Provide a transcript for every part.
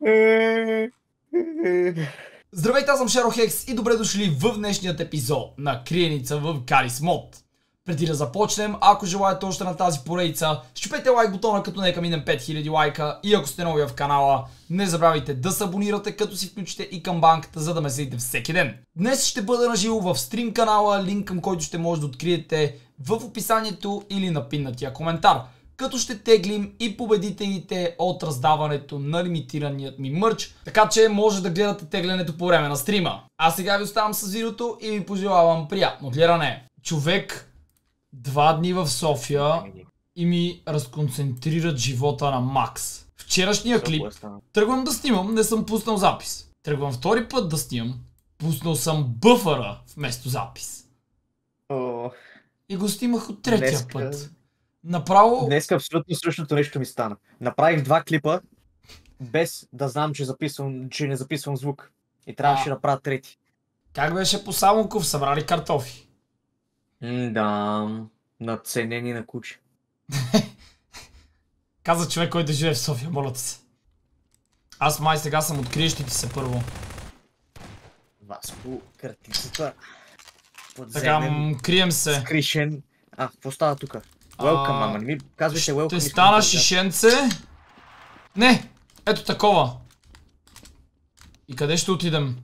Здравейте, аз съм Шерохекс и добре дошли в днешният епизод на Криеница в Гарис Мод. Преди да започнем, ако желаете още на тази поредица, щупете лайк бутона, като нека минем 5000 лайка, и ако сте нови в канала, не забравяйте да се абонирате, като си включите и камбанката, за да ме следите всеки ден. Днес ще бъда наживо в стрим канала, линк към който ще може да откриете в описанието или на пиннатия коментар. Като ще теглим и победителите от раздаването на лимитираният ми мърч, така че може да гледате теглянето по време на стрима. А сега ви оставам с видеото и ви пожелавам приятно гледане. Човек, 2 дни в София и ми разконцентрират живота на Макс. Вчерашния клип тръгвам да снимам, не съм пуснал запис. Тръгвам втори път да снимам, пуснал съм бъфъра вместо запис. И го снимах от третия път. Направо... Днес абсолютно същото нещо ми стана. Направих 2 клипа, без да знам, че не записвам звук. И трябваше да правя трети. Как беше по Самоков? Събрали картофи? Да, надценени на куче. Каза човек, който живее в София, моля се. Аз май сега съм от криещите се първо. Васко, картицата. Така, крием се. Скришен. Какво става тука? Welcome, мама, не ми казвайте welcome. Ще стана шишенце. Не, ето такова. И къде ще отидем?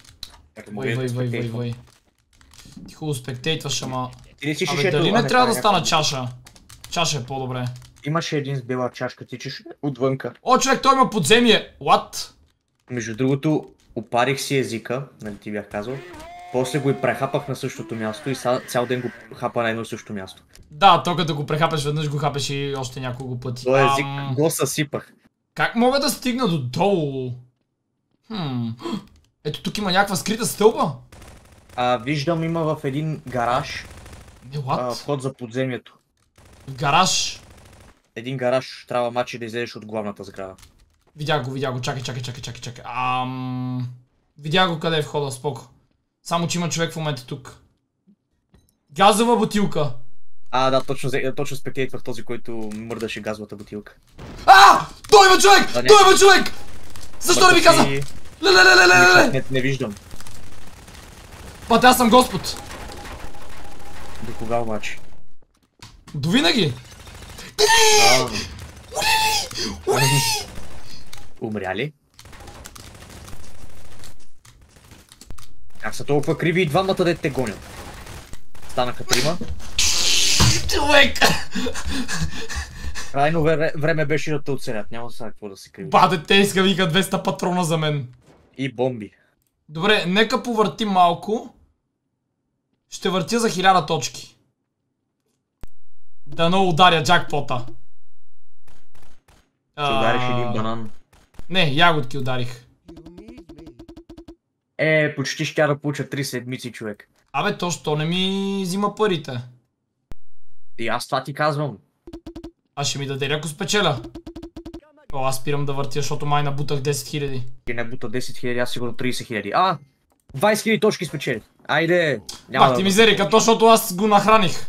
Вай. Ти хубаво спектейтваш, ама... Абе, дали не трябва да стана чаша? Чаша е по-добре. Имаше един с бела чашка, тичаш отвънка. О, човек, той има подземие! What? Между другото, опарих си езика, нали ти бях казал. После го и прехапах на същото място и цял ден го хапа на едно същото място. Да, то като го прехапеш веднъж, го хапеш и още няколко пъти. Той език го съсипах. Как мога да стигна до долу? Ето тук има някаква скрита стълба. Виждам, има в един гараж вход за подземието. Гараж? Един гараж, трябва мачи да излезеш от главната сграда. Видях го, чакай. Видях го къде е входа, споко. Само че има човек в момента тук. Газова бутилка. Да, точно спектейтвах този, който мърдаше газовата бутилка. Той има човек! Той има човек! Защо не ми каза? Лелелелелелеле! Не виждам. Път, аз съм Господ. До кога обаче? До винаги. Умря ли? Как са толкова криви и двамата да те гонят? Станаха 3. Човек! Крайно време беше да те оцелят, няма сега какво да се криви. Бате, те иска вика 200 патрона за мен. И бомби. Добре, нека повъртим малко. Ще въртя за 1000 точки. Дано ударя джакпота. Ще удариш един банан. Не, ягодки ударих. Почти ще да получа 3 седмици, човек. Абе, то що не ми взима парите? И аз това ти казвам. А ще ми даде ли ако спечеля? Аз спирам да въртя, защото май набутах 10 000. Ти не бута 10 000, аз сигурно 30 000. 20 000 точки спечели. Айде! Пак ти мизерика, то защото аз го нахраних.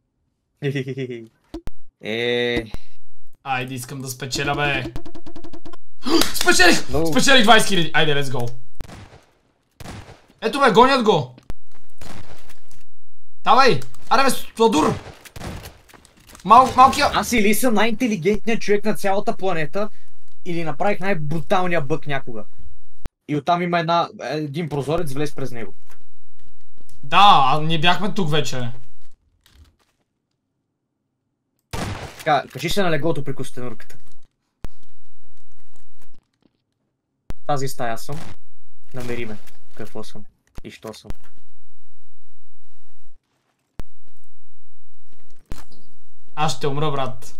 Айде, искам да спечеля, бе. Спечелих! Спечелих 20 000. Айде, let's go. Ето бе, гонят го. Давай! Аре бе, сладур! Малкия... Аз или съм най-интелигентният човек на цялата планета, или направих най-бруталния бък някога. И оттам има един прозорец, влез през него. Да, ние бяхме тук вече. Така, качи се на леглото при костенурката. Тази стая съм. Намери ме. Какво съм и що съм. Аз ще умра, брат.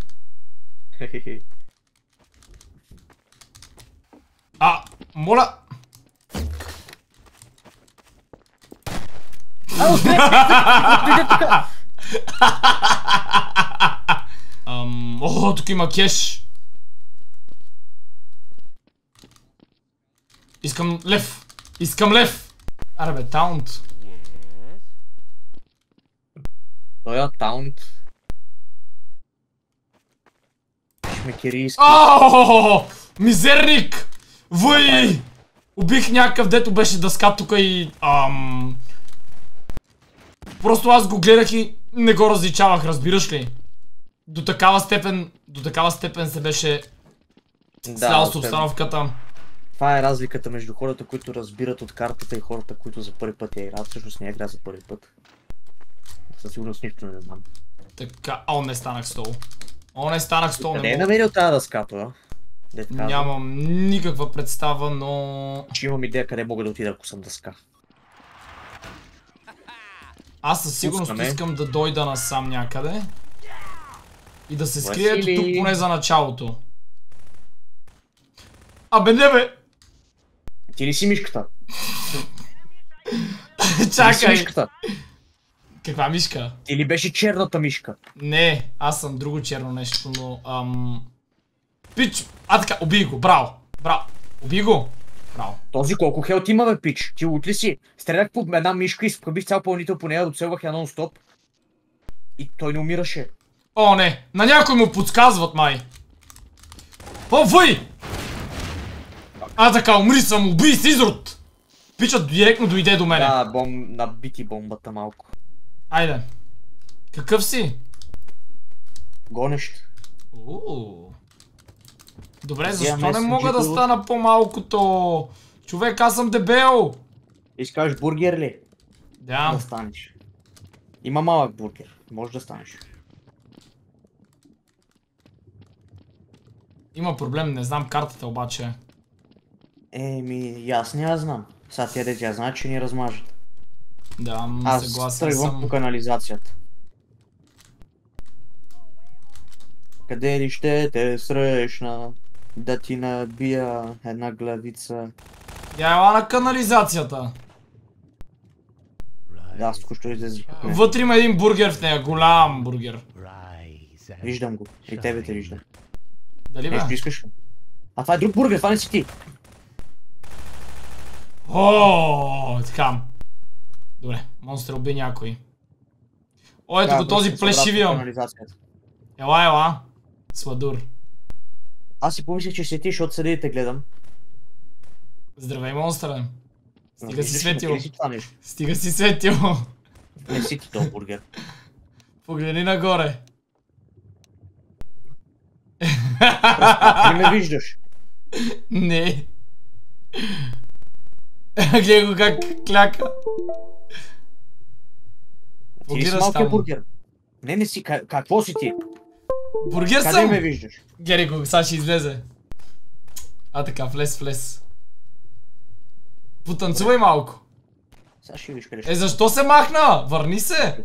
Моля! Тук има кеш. Искам лев. Искам лев. Аре бе, таунт. Той таунт. Шмекерийски. Мизерник! Вой! Убих някакъв, дето беше дъска тук и... Просто аз го гледах и не го различавах, разбираш ли? До такава степен се беше слял с обстановката. Това е разликата между хората, които разбират от картата и хората, които за първи път я играят. Всъщност не игра за първи път. Със сигурност нищо не знам. Така, не станах стол. Къде е намерил тази дъска, това? Нямам никаква представа, но... Че имам идея къде мога да отида, ако съм дъска. Аз със сигурност искам да дойда насам някъде. И да се скрие тук поне за началото. Абе не бе! Ти ли си мишката? Чакай! Каква мишка? Ти ли беше черната мишка? Не, аз съм друго черно нещо, но... Пич! Така, убий го, браво! Убий го! Браво. Този колко хелт има, бе, пич? Ти лут ли си? Стрелях по една мишка и скъбих цял пълнител по нея, доцелвах я нон-стоп. И той не умираше. О, не! На някой му подсказват, май! О, въй! Така, умри съм, убий си изрод! Пичът директно дойде до мене. Да, набити бомбата малко. Айде. Какъв си? Гонещ. Добре, защо не мога да стана по-малкото? Човек, аз съм дебел! Искаш бургер ли? Да. Да станеш. Има малък бургер. Може да станеш. Има проблем, не знам картата обаче. Аз не я знам. Сега тя да тя знае, че ни размажат. Да, съгласен съм. Аз тръгвам по канализацията. Къде ли ще те срещна? Да ти набия една главица. Ела на канализацията. Да, аз току-що излезе. Вътре има един бургер в нея, голям бургер. Виждам го. И тебе те виждам. Дали бе? Нещо искаш ли? А това е друг бургер, това не си ти. Така. Добре, монстър уби някой. Ето го този плешивия. Ела. Сладур. Аз си помислих, че си ти, защото седи и те гледам. Здравей, монстър. Стига си светил. светил. Не си ти този бургер. Погледни нагоре. Не ме виждаш. Не. Гледай го как кляка. Ти ли си малкият бургер? Не си. Какво си ти? Бургер съм! Къде ме виждаш? Гледай го, сега ще излезе. Така, влез. Потанцувай малко. Сега ще виж къде ще. Защо се махна? Върни се!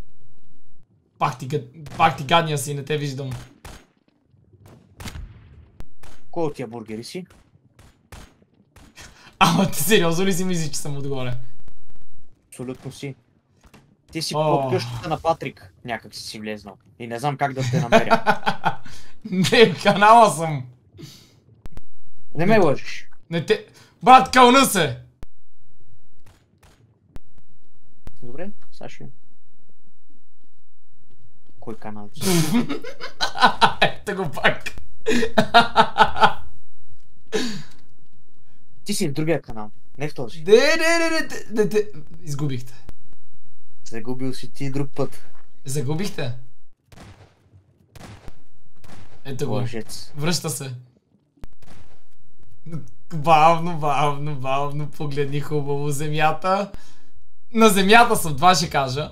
Пак ти гадния си, не те виждам. Кой от тия бургери си? Ама ти сериозно ли си мислиш, че съм отгоре? Абсолютно си. Ти си под къщата на Патрик някак си влезнал. И не знам как да те намеря. Не, в канала съм. Не ме лъжиш. Не те... Брат, кълна се! Добре, Саши. Кой канал си? Ето го пак. Ти си в другия канал, не в този. Не, изгубихте. Загубил си ти друг път. Загубихте? Ето го. Лъжец. Връща се. Бавно, погледни хубаво земята. На земята съм, това ще кажа.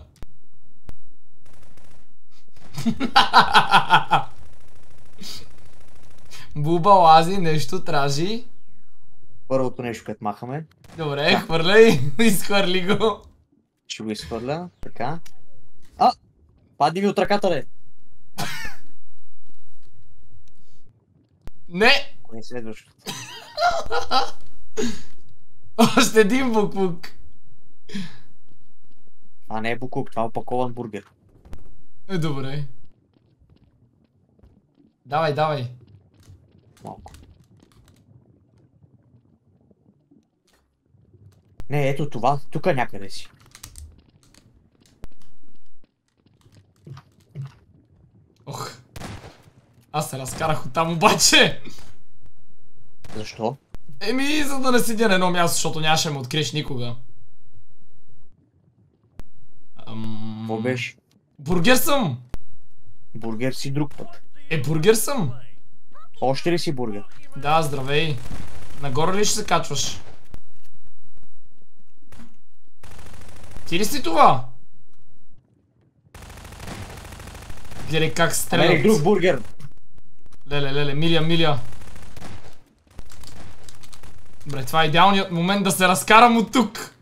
Буба лази, нещо тражи. Първото нещо, което махаме. Добре, хвърляй, изхвърли го. Ще го изхвърля, така. Падни ми от ръката, бе. Не! Кое е следващото? Още един буклук. Това не е буклук, това е опакован бургер. Добре. Давай. Малко. Не, ето това, тук някъде си. Аз се разкарах оттам обаче. Защо? Еми, за да не седя на едно място, защото нямаше ме откриеш никога. Какво беше? Бургер съм! Бургер си друг път. Бургер съм! Още ли си бургер? Да, здравей. Нагоре ли ще се качваш? Ти ли си това? Гледай как стрелят. Намерих друг бургер. Леле, Милия. Добре, това е идеалният момент да се разкарам от тук.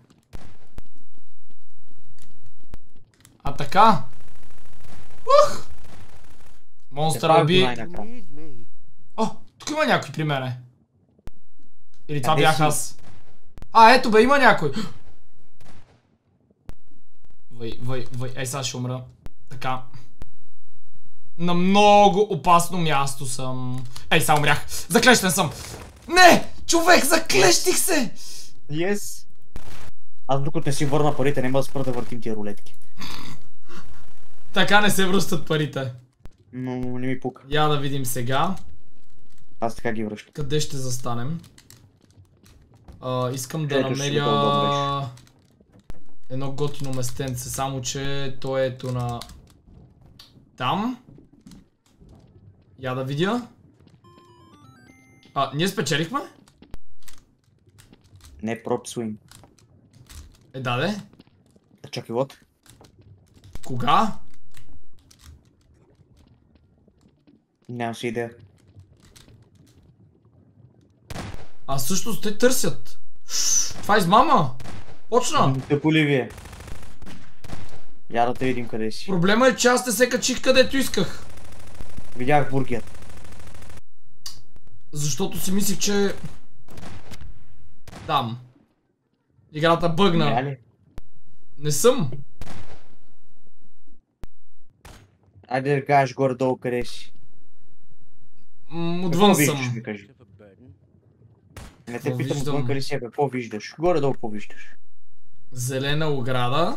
А така. Ух! Монстър уби. О, тук има някой при мене. Или това бях аз. Ето бе, има някой. Въй. Ей, сега ще умра. Така. На много опасно място съм. Ей, сега умрях. Заклещен съм. Не! Човек, заклещих се! Yes. Аз докато не си върна парите, няма да спра да въртим тия рулетки. Така не се връщат парите. Но не ми пука. Я да видим сега. Аз така ги връщам. Къде ще застанем? Искам да Ето, ще го намеря едно готино местенце, само че то е ето на... Там. Я да видя. Ние спечелихме? Не, проб свинг. Даде. Чакай, вот. Кога? Нямам си идея. Също те търсят. Това е измама. Почна. Тъпо ли вие? Я да те видим къде си. Проблема е, че аз не се качих където исках. Видях бургер. Защото си мислих, че... Там. Играта бъгна. Не, Не съм. Айде да кажеш горе-долу къде си. Отвън Какво съм. виждаш, ми кажи. Не те Какво питам виждам? отвън къде си, какво виждаш? Горе-долу какво виждаш? Зелена ограда.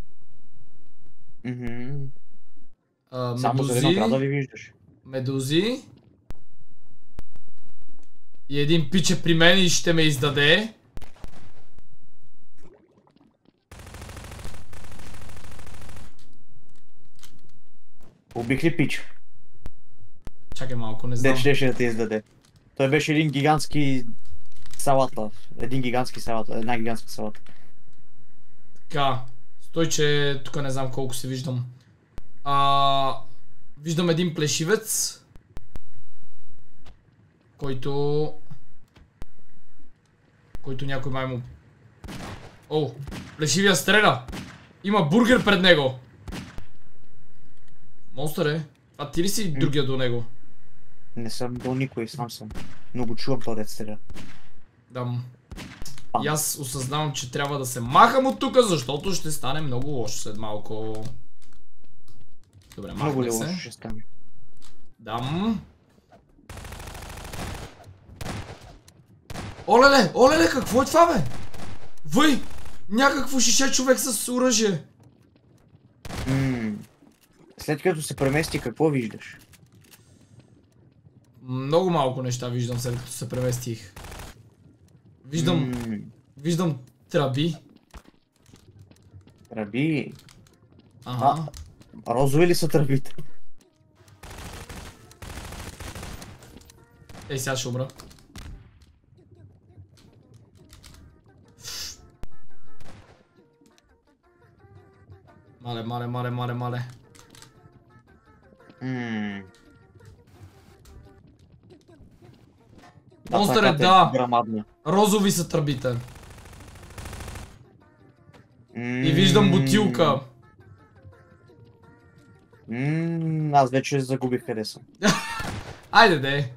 Само зелена ограда ли виждаш? Медузи. И един пиче при мен и ще ме издаде. Убих ли пич? Чакай малко, не знам. Де щеше да те издаде. Той беше един гигантски салата. Една гигантска салата. Така. Стой, че тук не знам колко се виждам. Виждам един плешивец. Който някой май му... О, плешивия стреля! Има бургер пред него! Монстър е. А ти ли си другия до него? Не съм до никой, сам съм. Но го чувам този дет стреля. Дам. И аз осъзнавам, че трябва да се махам от тука, защото ще стане много лошо след малко. Добре, много ли махме лошо се. ще стане? Дам. Олеле, какво е това, бе? Въй! Някакво шише човек с оръжие. След като се премести, какво виждаш? Много малко неща виждам след като се преместих. Виждам тръби. Тръби? Ага. Розови ли са тръбите? Ей, сега ще умра. Мале. Монстър е, да. Розови са тръбите. И виждам бутилка. Аз вече загубих къде съм. Айде де.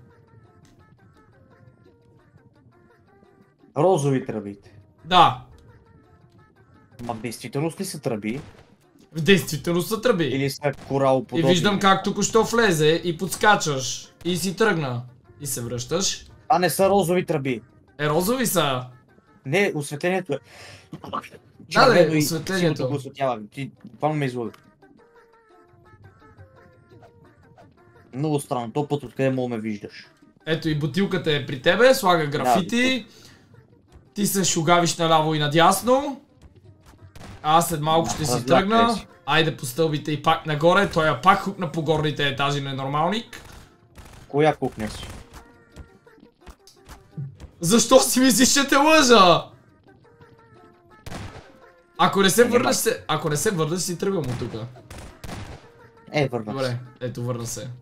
Розови тръбите. Да. Ма в действителност ли са тръби? В действителност са тръби. Или са коралоподобни? И виждам как току-що влезе и подскачаш. И си тръгна. И се връщаш. А не са розови тръби. Розови са. Не, осветлението е... Да, осветлението. Го осветява. Ти буквално ме излага. Много странно, този път откъде мога ме виждаш. Ето и бутилката е при тебе, слага графити. Ти се шугавиш наляво и надясно. Аз след малко ще си тръгна. Айде по стълбите и пак нагоре. Той я пак хукна по горните етажи на нормалник. Коя кухня си? Защо си мислиш, че те лъжа? Ако не се върнеш, си тръгвам от тука. Върна се. Добре, ето върна се.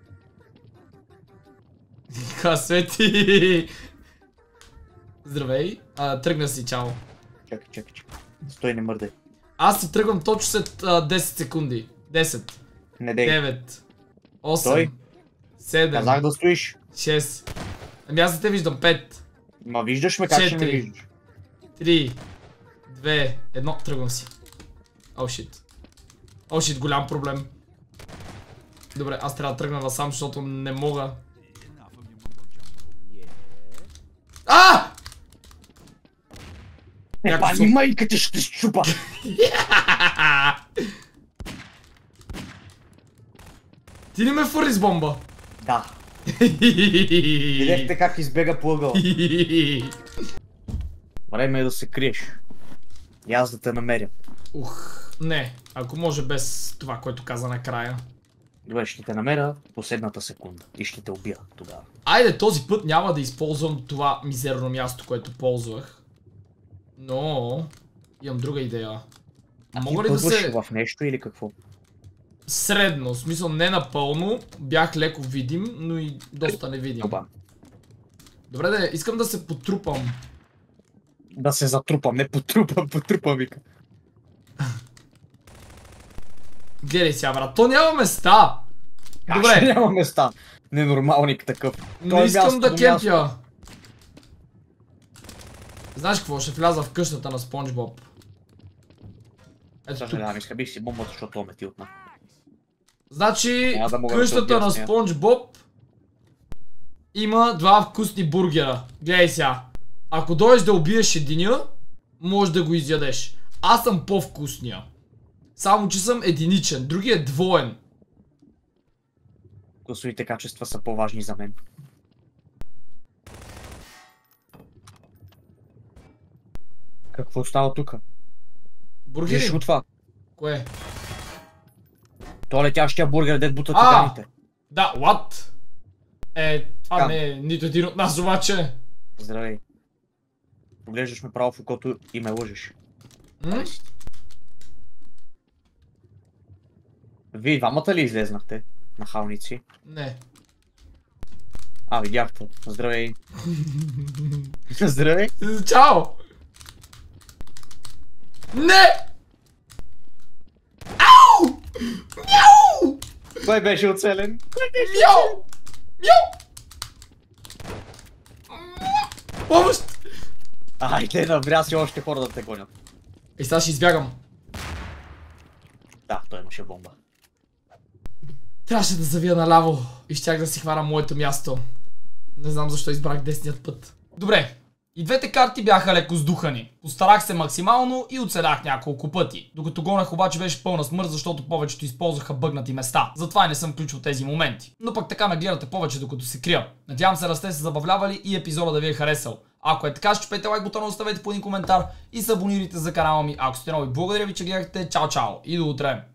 Свети! Здравей. Тръгна си, чао. Чакай. Стой, не мърдай. Аз си тръгвам точно след 10 секунди. 10. Не дей. 9. 8. Стой. 7. Казах да стоиш. 6. Ами аз за те виждам 5. Ма виждаш ме, как ще ме виждаш? 3. 2. 1. Тръгвам си. О, шит. О, шит, голям проблем. Добре, аз трябва да тръгна насам, защото не мога. Пани майката ще щупа! Ти ли ме фурли с бомба? Да. Видяхте как избега по ъгъла. Време е да се криеш. И аз да те намеря. Не, ако може без това, което каза накрая. Добре, ще те намеря последната секунда и ще те убия тогава. Айде, този път няма да използвам това мизерно място, което ползвах. Но имам друга идея. Мога ли да се... в нещо или какво? Средно, в смисъл не напълно. Бях леко видим, но и доста невидим. Добре, да, искам да се потрупам. Да се затрупам, не потрупам вика. Гледай сега, брат, то няма места! Добре. Няма места. Ненормалник такъв. Не искам да кемпя. Знаеш какво? Ще вляза в къщата на Спонж Боб. Ето тук. Съжалявам, изхабих си бомбата, защото това ме тилтна. Значи, къщата на Спонж Боб има два вкусни бургера. Гледай сега. Ако дойдеш да убиеш единия, можеш да го изядеш. Аз съм по-вкусния. Само че съм единичен, другия е двоен. Вкусовите качества са по-важни за мен. Какво става тука? Бургери? Виж от това. Кое? То летящия бургер, дед бута туганите. Да, what? Това не е нито един от нас обаче. Здравей. Поглеждаш ме право в окото и ме лъжеш. Вие двамата ли излезнахте? Нахалници? Не. Видяхте. Здравей. Здравей. Чао! Не! Ау! Мяу! Кой беше оцелен? Мяу! Мяу! Помощ! Айде, навря си още хора да те гонят. И сега ще избягам. Да, той имаше бомба. Трябваше да завия наляво и щях да си хвана моето място. Не знам защо избрах десният път. Добре. И двете карти бяха леко сдухани. Постарах се максимално и оцелях няколко пъти. Докато гонах обаче беше пълна смърт, защото повечето използваха бъгнати места. Затова и не съм включил тези моменти. Но пък така ме гледате повече докато се крия. Надявам се да сте се забавлявали и епизода да ви е харесал. Ако е така, щупете лайк бутона, оставете по един коментар и се абонирайте за канала ми. Ако сте нови, благодаря ви, че гледахте. Чао, чао и до утре!